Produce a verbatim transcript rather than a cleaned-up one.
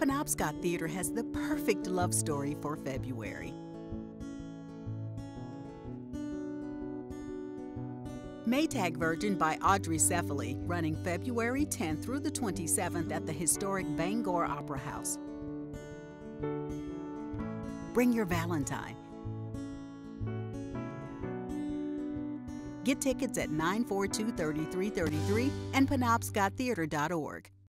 Penobscot Theater has the perfect love story for February. Maytag Virgin by Audrey Cefaly, running February tenth through the twenty-seventh at the historic Bangor Opera House. Bring your Valentine. Get tickets at nine four two, three three three three and penobscot theater dot org.